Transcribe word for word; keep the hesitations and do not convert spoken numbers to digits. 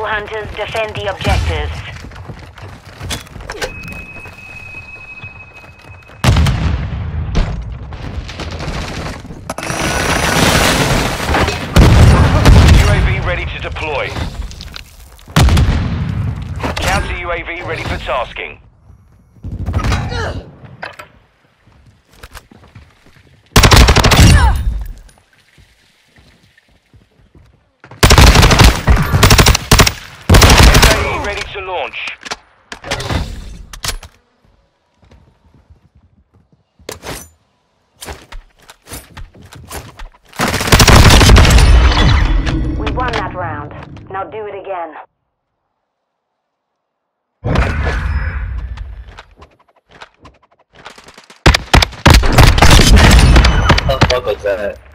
hunters, defend the objectives. U A V ready to deploy. Counter U A V ready for tasking. S A E ready to launch. We won that round. Now do it again. What the fuck was that?